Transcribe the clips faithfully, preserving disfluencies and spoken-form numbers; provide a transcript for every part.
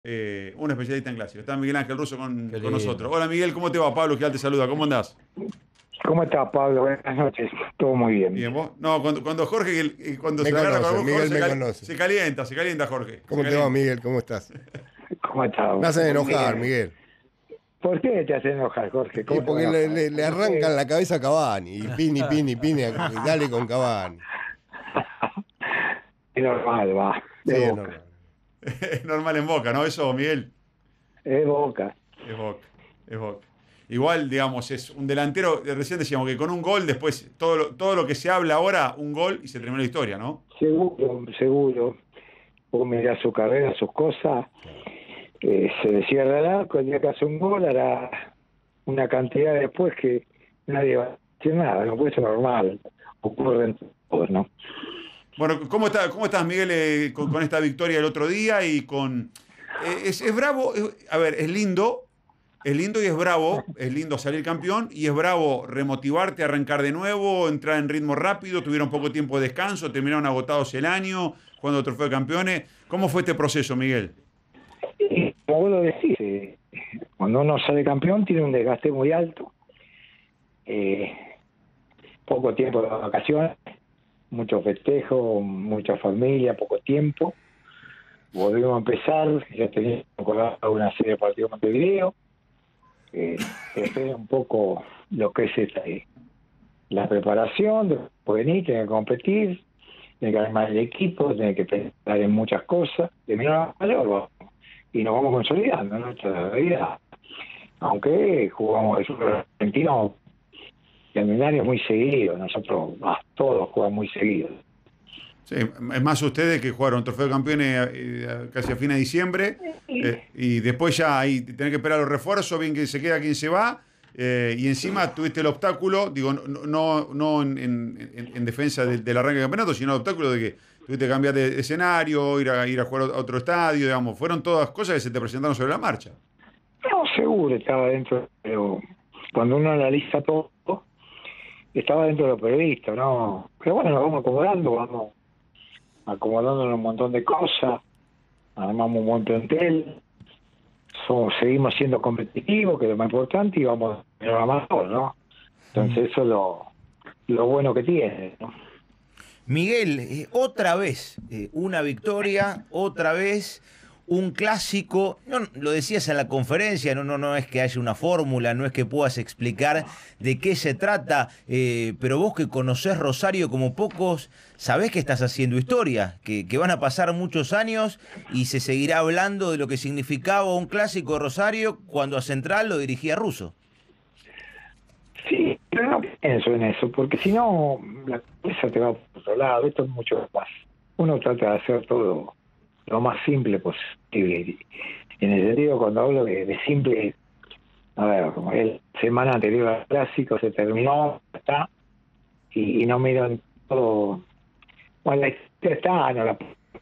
Eh, un especialista en clásico. Está Miguel Ángel Russo con, Qué con lindo. nosotros. Hola Miguel, ¿cómo te va? Pablo Gial te saluda, ¿cómo andás? ¿Cómo estás, Pablo? Buenas noches. Todo muy bien. Bien, ¿vos? No, cuando, cuando Jorge, eh, cuando Me se agarra con conoce, algún Miguel Jorge, me se, cal- conoce. se calienta, se calienta Jorge. se ¿Cómo te calienta. va, Miguel? ¿Cómo estás? ¿Cómo estás? Me hacen enojar, Muy bien. Miguel. ¿Por qué te hacen enojar, Jorge? Y ¿Cómo te porque vas a le, enojar? le- le arrancan la cabeza a Cavani. Y pini, pini, pini. Y dale con Cavani. Es normal, va. Sí, De es Boca. normal. Es normal en Boca, ¿no? Eso, Miguel. Es Boca. Es Boca, es Boca. Igual, digamos, es un delantero, eh, recién decíamos que con un gol, después todo lo, todo lo que se habla ahora, un gol y se terminó la historia, ¿no? Seguro, seguro. Vos mirás su carrera, sus cosas. eh, se le cierra el arco, el día que hace un gol hará una cantidad después que nadie va a decir nada. No puede ser normal. Ocurren todos, ¿no? Bueno, ¿cómo, está, cómo estás, Miguel, eh, con, con esta victoria el otro día y con... eh, es, es bravo, es- a ver, es lindo, es lindo y es bravo, es lindo salir campeón y es bravo remotivarte, arrancar de nuevo, entrar en ritmo rápido, tuvieron poco tiempo de descanso, terminaron agotados el año, jugando el trofeo de campeones. ¿Cómo fue este proceso, Miguel? Y como vos lo decís, eh, cuando uno sale campeón tiene un desgaste muy alto, eh, poco tiempo de vacaciones, mucho festejo, mucha familia, poco tiempo. Volvimos a empezar, ya teníamos acordado una serie de partidos en Montevideo, eh, espera un poco lo que es este, la preparación, después venir, tener que competir, tener que armar el equipo, tener que pensar en muchas cosas, de menor a mayor, vamos, y nos vamos consolidando en nuestra realidad. Aunque jugamos el Super Argentino seminarios muy seguidos, nosotros ah, todos jugamos muy seguidos. Sí, es más ustedes que jugaron trofeo de campeones eh, casi a fin de diciembre eh, y después ya ahí tener que esperar los refuerzos, bien que se queda quien se va eh, y encima tuviste el obstáculo, digo, no, no, no en, en- en defensa del, del arranque del campeonato, sino el obstáculo de que tuviste que cambiar de escenario, ir a, ir a jugar a otro estadio, digamos, fueron todas cosas que se te presentaron sobre la marcha. No, seguro estaba dentro, pero cuando uno analiza todo, estaba dentro de lo previsto, ¿no? Pero bueno, nos vamos acomodando, vamos acomodándonos un montón de cosas, armamos un buen plantel, somos, seguimos siendo competitivos, que es lo más importante, y vamos a lo mejor, ¿no? Entonces eso es lo, lo bueno que tiene, ¿no? Miguel, eh, otra vez eh, una victoria, otra vez un clásico. No, lo decías en la conferencia, no, no, no es que haya una fórmula, no es que puedas explicar de qué se trata, eh, pero vos que conocés Rosario como pocos, sabés que estás haciendo historia, que, que van a pasar muchos años y se seguirá hablando de lo que significaba un clásico de Rosario cuando a Central lo dirigía Russo. Sí, pero no pienso en eso, porque si no, la cabeza te va por otro lado, esto es mucho más. Uno trata de hacer todo lo más simple posible. En el sentido, cuando hablo de, de simple, a ver, como el semana anterior al clásico se terminó, está, y, y no miro en todo. Bueno, la historia está, no la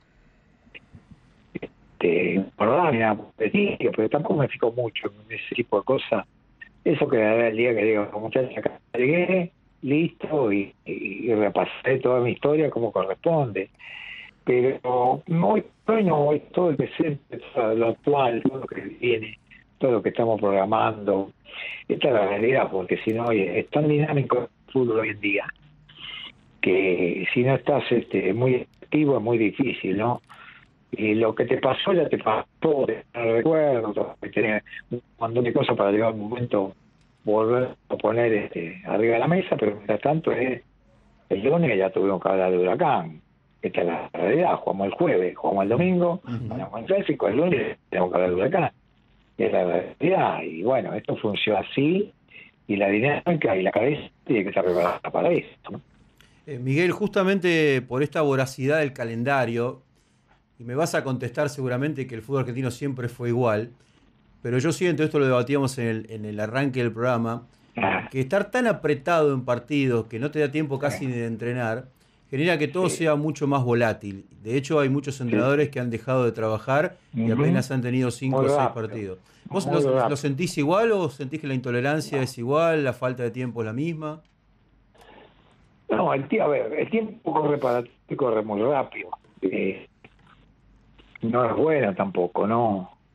este, por ni nada, pero tampoco me fijo mucho en ese tipo de cosas. Eso quedará el día que digo, muchachos, acá llegué, listo, y, y, y repasé toda mi historia como corresponde. Pero hoy, hoy no, hoy todo el presente, todo lo actual, todo lo que viene, todo lo que estamos programando. Esta es la realidad, porque si no, oye, es tan dinámico el fútbol hoy en día que si no estás este, muy activo es muy difícil, ¿no? Y lo que te pasó ya te pasó, te recuerdo, tener un montón de cosas para llegar a un momento volver a poner este, arriba de la mesa, pero mientras tanto es el lunes ya tuvimos que hablar de Huracán. Esta es la realidad, jugamos el jueves, jugamos el domingo, ganamos el clásico, el lunes tenemos que hablar de Huracán. Es la realidad, y bueno, esto funciona así, y la dinámica y la cabeza tiene que estar preparada para esto, ¿no? Eh, Miguel, justamente por esta voracidad del calendario, y me vas a contestar seguramente que el fútbol argentino siempre fue igual, pero yo siento, esto lo debatíamos en el, en el arranque del programa, que estar tan apretado en partidos que no te da tiempo casi ni de entrenar, genera que todo Sí. sea mucho más volátil. De hecho, hay muchos entrenadores que han dejado de trabajar y Ujú. apenas han tenido cinco Muy o seis rápido. partidos. ¿Vos Muy lo, rápido. lo sentís igual o sentís que la intolerancia es igual, la falta de tiempo es la misma? No, el, tie- a ver, el tiempo corre para ti, corre muy rápido. Eh, no es bueno tampoco, ¿no?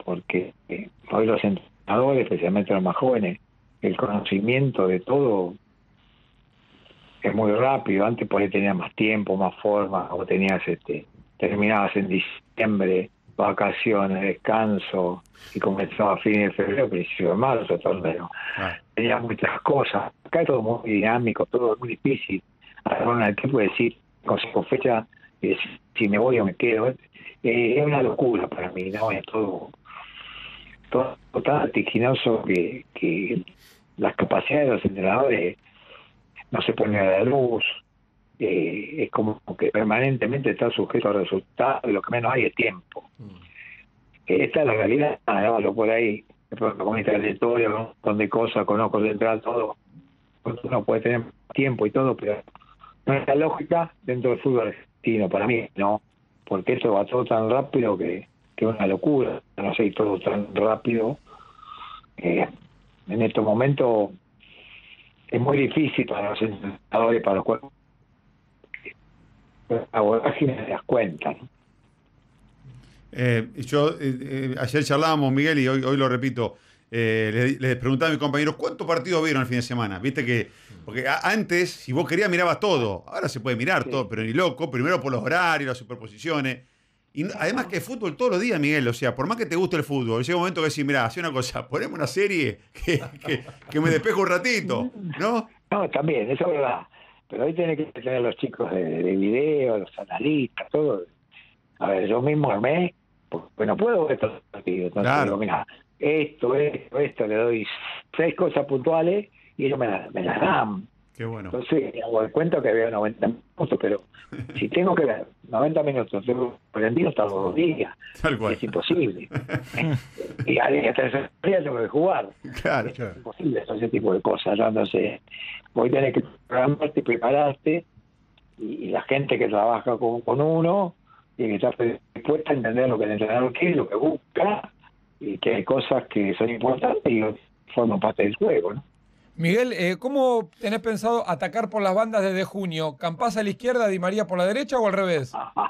porque eh, hoy los entrenadores, especialmente los más jóvenes, el conocimiento de todo es muy rápido. Antes por ahí tenías más tiempo, más forma, o tenías este, terminabas en diciembre, vacaciones, descanso, y comenzaba a fines de febrero, principio de marzo, torneo. Ah. Tenías muchas cosas. Acá es todo muy dinámico, todo es muy difícil. Ahora el equipo decir, consigo fecha, y decir, si me voy o me quedo. Eh, es una locura para mí, ¿no? Es todo, todo tan vertiginoso que, que las capacidades de los entrenadores no se ponen a la luz. Eh, es como que permanentemente está sujeto a resultados, y lo que menos hay es tiempo. Mm. Eh, esta es la realidad. Hablo por ahí, con mi trayectoria, con un montón de cosas, conozco central, todo. Uno puede tener tiempo y todo, pero no es la lógica dentro del fútbol argentino, para mí, ¿no? Porque esto va todo tan rápido que que es una locura. No sé, todo tan rápido. Eh, en estos momentos es muy difícil para los entrenadores, para los cuerpos. La vorágine se das cuenta, ¿no? Eh, yo eh, eh, ayer charlábamos, Miguel, y hoy, hoy lo repito. Eh, les, les preguntaba a mis compañeros cuántos partidos vieron el fin de semana. Viste que, porque a, antes, si vos querías, mirabas todo. Ahora se puede mirar sí. todo, pero ni loco. Primero por los horarios, las superposiciones. Y no, además que fútbol todos los días, Miguel. O sea, por más que te guste el fútbol, llega un momento que decís, mirá, hace una cosa, poneme una serie que, que, que me despejo un ratito, ¿no? No, también, eso es verdad. Pero hoy tenés que tener a los chicos de, de video, los analistas, todo. A ver, yo mismo armé, porque no puedo ver todos los partidos. Entonces claro. digo, mira, esto, esto, esto, le doy seis cosas puntuales y ellos me, la, me las dan. Qué bueno. Entonces, hago el cuento que veo noventa minutos, pero si tengo que ver noventa minutos, tengo aprendido hasta los dos días. Tal cual. Es imposible. Y a la tercera día tengo que jugar. Claro, es claro. imposible hacer ese tipo de cosas, ¿no? Entonces, hoy tenés que programarte, prepararte, y, y la gente que trabaja con, con uno tiene que estar dispuesta a entender lo que el entrenador quiere, lo que busca, y que hay cosas que son importantes y forman parte del juego, ¿no? Miguel, eh, ¿cómo tenés pensado atacar por las bandas desde junio? ¿Campás a la izquierda, Di María por la derecha o al revés?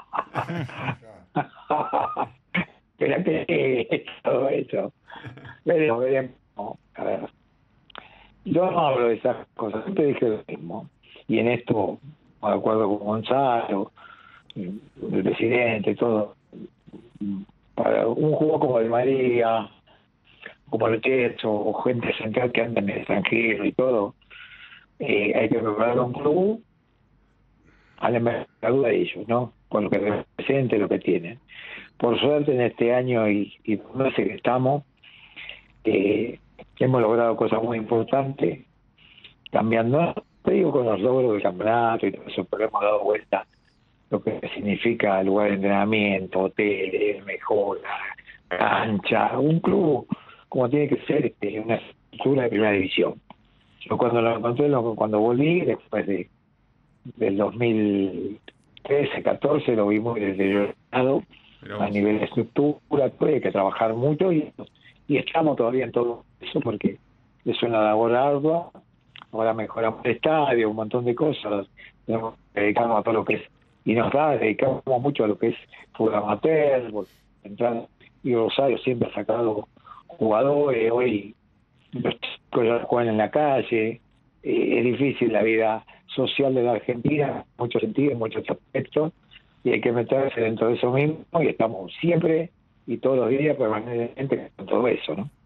Espérate, eh, todo eso. Veremos, veremos. A ver, yo no hablo de esas cosas, siempre dije lo mismo. Y en esto, de acuerdo con Gonzalo, el presidente y todo, para un juego como el María, como el Checho, o gente central que anda en el extranjero y todo, eh, hay que preparar un club a la envergadura de ellos, ¿no? Con lo que represente, lo que tienen. Por suerte, en este año y, y no sé que estamos, eh, hemos logrado cosas muy importantes, cambiando, te digo, con los logros del campeonato y todo eso, pero hemos dado vuelta lo que significa lugar de entrenamiento, hoteles, mejora, cancha, un club como tiene que ser, este, una estructura de primera división. Yo cuando lo encontré, lo, cuando volví, después de del dos mil trece, catorce, lo vi muy deteriorado a nivel de estructura, pues hay que trabajar mucho y, y estamos todavía en todo eso porque es una labor ardua. Ahora mejoramos el estadio, un montón de cosas, nos dedicamos a todo lo que es, y nos da, dedicamos mucho a lo que es fútbol amateur, entrar, y Rosario siempre ha sacado jugadores, hoy los chicos ya juegan en la calle, eh, es difícil la vida social de la Argentina, en muchos sentidos, en muchos aspectos, y hay que meterse dentro de eso mismo, y estamos siempre y todos los días permanentemente con todo eso, ¿no?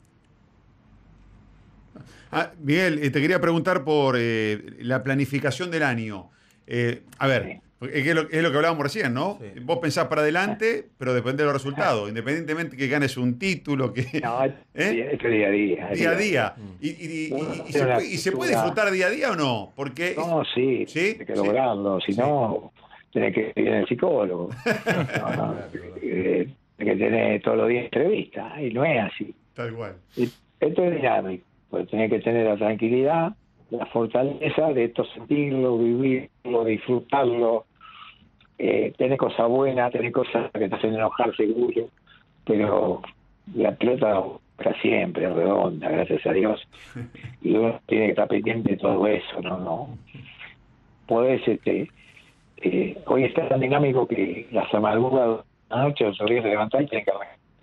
Ah, Miguel, eh, te quería preguntar por eh, la planificación del año. Eh, a ver, sí. Es lo, es lo que hablábamos recién, ¿no? Sí. Vos pensás para adelante, pero depende de los resultados. Independientemente que ganes un título, que... No, ¿eh? Es día a día. Día a día. ¿Y, y, y, y, y, se puede, ¿Y se puede disfrutar día a día o no? Porque no, sí, ¿sí? Hay que lograrlo. Si sí. no, tenés que ir al psicólogo. no, no, tenés que tener todos los días entrevistas. Y no es así. Tal cual. Esto es dinámico. Pues tenés que tener la tranquilidad, la fortaleza de esto, sentirlo, vivirlo, disfrutarlo. Eh, tenés cosas buenas, tenés cosas que te hacen enojar seguro, pero la pelota para siempre es redonda, gracias a Dios, y uno tiene que estar pendiente de todo eso. No, no podés, este, eh, hoy está tan dinámico que las amarguras de la noche los días de levantar y tienen que arrancar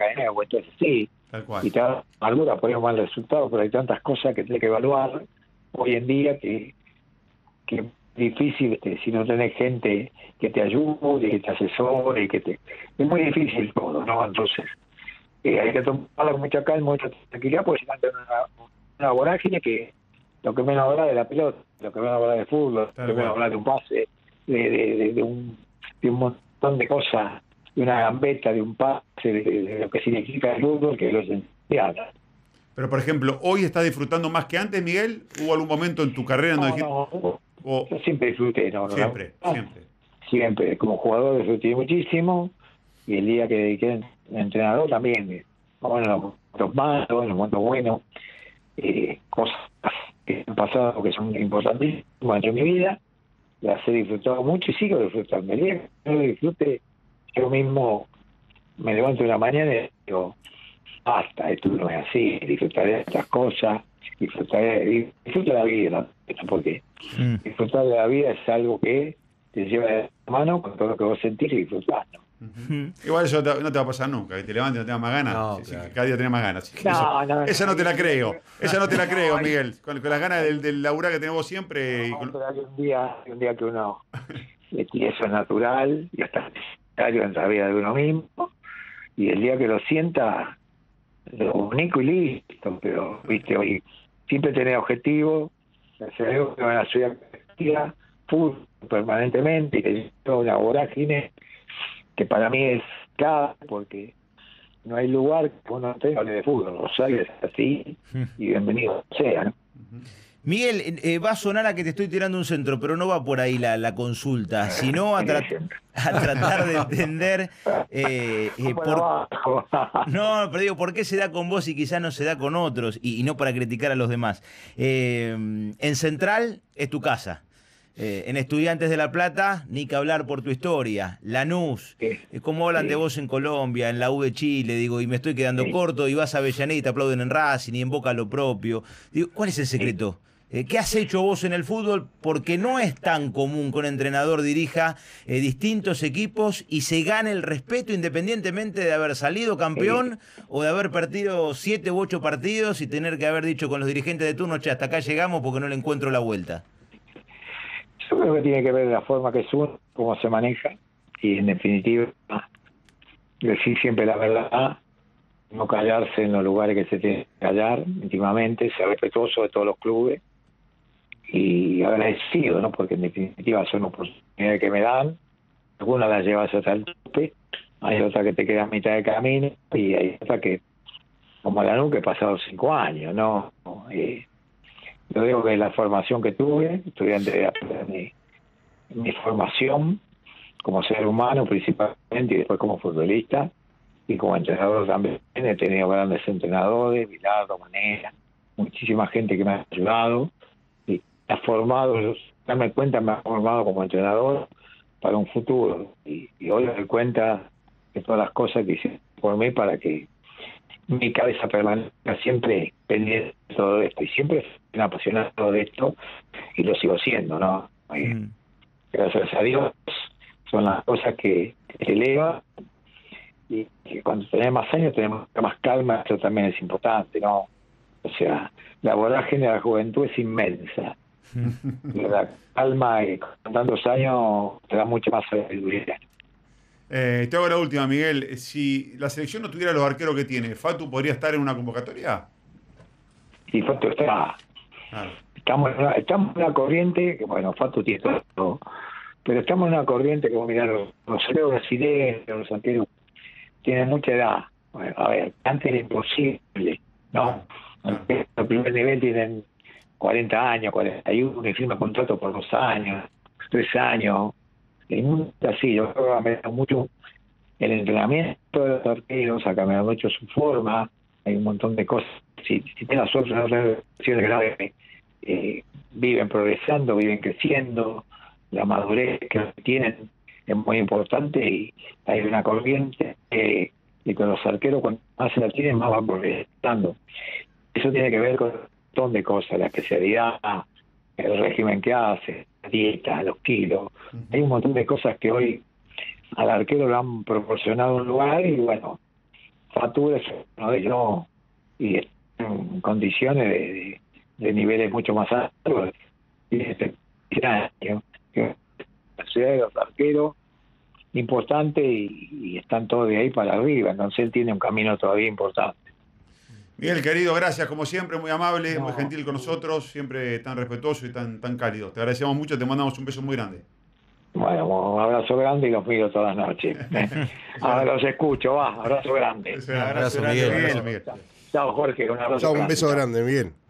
blanca de nuevo, entonces sí, Tal cual. y te da amargura por un mal resultado, pero hay tantas cosas que tienes que evaluar hoy en día que, que es difícil, este, si no tenés gente que te ayude, que te asesore, que te... es muy difícil todo, ¿no? Entonces, eh, hay que tomarlo con mucha calma, mucha tranquilidad, porque si no tenés una, una vorágine que lo que menos habla de la pelota, lo que menos habla de fútbol, Tal lo que menos cual. habla de un pase, de, de, de, de un, de un montón de cosas, de una gambeta, de un pase, de, de lo que significa el fútbol, que es lo esencial. Pero, por ejemplo, ¿hoy estás disfrutando más que antes, Miguel? ¿Hubo algún momento en tu carrera donde No, dijiste... no, o- yo siempre disfruté, ¿no? siempre, No, siempre. siempre, como jugador disfruté muchísimo, y el día que dediqué a entrenador también, bueno, los momentos malos, los momentos buenos, eh, cosas que han pasado que son importantísimas en mi vida, las he disfrutado mucho y sigo disfrutando. El día que no lo disfrute, yo mismo me levanto una mañana y digo, basta, esto no es así, disfrutaré de estas cosas, disfrutaré, disfruta la vida, ¿no? Porque Mm. disfrutar de la vida es algo que te lleva de la mano con todo lo que vos sentís y disfrutás, ¿no? Mm. Igual eso te- no te va a pasar nunca, que te levantes y no tengas más ganas. No, Sí, sí, claro. que cada día tenés más ganas. Sí, No, eso- no, esa no te la creo. Esa no te la No, creo, hay- Miguel. Con, con las ganas del, del laburar que tenés vos siempre. y No, con- pero hay un día, hay un día que uno, y eso es natural, y hasta necesario en la vida de uno mismo, y el día que lo sienta, lo comunico y listo, pero, viste, hoy siempre tener objetivos, hacer algo que van a subir a fútbol permanentemente, y que lleva una vorágine que para mí es clave, porque no hay lugar que uno tenga hable de fútbol. Rosario es así, y bienvenido sea, ¿no? Miguel, eh, eh, va a sonar a que te estoy tirando un centro, pero no va por ahí la, la consulta, sino a, tra- a tratar de entender eh, eh, Por por, abajo. no, pero digo, ¿por qué se da con vos y quizás no se da con otros? Y, y no para criticar a los demás. Eh, en Central es tu casa. Eh, en Estudiantes de La Plata, ni que hablar por tu historia. Lanús, Sí. eh, ¿cómo hablan Sí. de vos en Colombia, en la U de Chile? Digo, y me estoy quedando Sí. corto, y vas a Avellaneda y te aplauden en Racing y en Boca lo propio. Digo, ¿cuál es el secreto? Eh, ¿Qué has hecho vos en el fútbol? Porque no es tan común que un entrenador dirija eh, distintos equipos y se gane el respeto independientemente de haber salido campeón o de haber perdido siete u ocho partidos y tener que haber dicho con los dirigentes de turno, che, hasta acá llegamos porque no le encuentro la vuelta. Yo creo que tiene que ver la forma que es uno, cómo se maneja, y en definitiva, decir siempre la verdad, no callarse en los lugares que se tiene que callar íntimamente, ser respetuoso de todos los clubes y agradecido, ¿no? Porque en definitiva son oportunidades que me dan, algunas las llevas hasta el tope, hay otras que te quedan a mitad de camino y hay otras que, como la nunca, he pasado cinco años, ¿no? Eh, yo digo que la formación que tuve, estudiante de mi, mi formación como ser humano principalmente y después como futbolista y como entrenador también, he tenido grandes entrenadores, Bilardo, Manera, muchísima gente que me ha ayudado y me ha formado, darme cuenta, me ha formado como entrenador para un futuro y, y hoy me doy cuenta de todas las cosas que hice por mí para que mi cabeza permanezca siempre pendiente de todo esto y siempre fui un apasionado de esto y lo sigo siendo, ¿no? Eh, Mm. Gracias a Dios son las cosas que te elevan y que cuando tenemos más años tenemos más calma, esto también es importante, ¿no? O sea, la vorágine de la juventud es inmensa. La calma y con tantos años te da mucha más sabiduría. Eh, te hago la última, Miguel. Si la selección no tuviera los arqueros que tiene, ¿Fatu podría estar en una convocatoria? Y Fato está, Claro. estamos en una, estamos en una corriente, que bueno, Fato tiene todo, pero estamos en una corriente como mirar los, los arqueros brasileños, los arqueros tienen mucha edad. Bueno, a ver, antes era imposible, ¿no? Claro. El primer nivel tienen cuarenta años, cuarenta y uno, y firma contrato por dos años, tres años. El mundo es así, yo creo que ha cambiado mucho el entrenamiento de los arqueros, ha cambiado mucho su forma, hay un montón de cosas. Si, si tienes la suerte de no tener lesiones graves, eh, viven progresando, viven creciendo, la madurez que tienen es muy importante y hay una corriente eh, de que los arqueros cuando más se la tienen más van progresando. Eso tiene que ver con un montón de cosas, la especialidad, el régimen que hace, la dieta, los kilos. Hay un montón de cosas que hoy al arquero le han proporcionado un lugar y bueno, Fatura es uno de ellos y está en condiciones de, de, de niveles mucho más altos. Y este año, la ciudad de los arqueros importante y, y están todos de ahí para arriba, entonces él tiene un camino todavía importante. Miguel, querido, gracias, como siempre, muy amable, No. muy gentil con nosotros, siempre tan respetuoso y tan, tan cálido. Te agradecemos mucho, te mandamos un beso muy grande. Bueno, un abrazo grande y los miro todas las noches. Ahora los escucho, va, abrazo grande. Un abrazo, Miguel. Miguel. Miguel. Chao, Jorge, un abrazo Chao, un grande. beso grande, Miguel.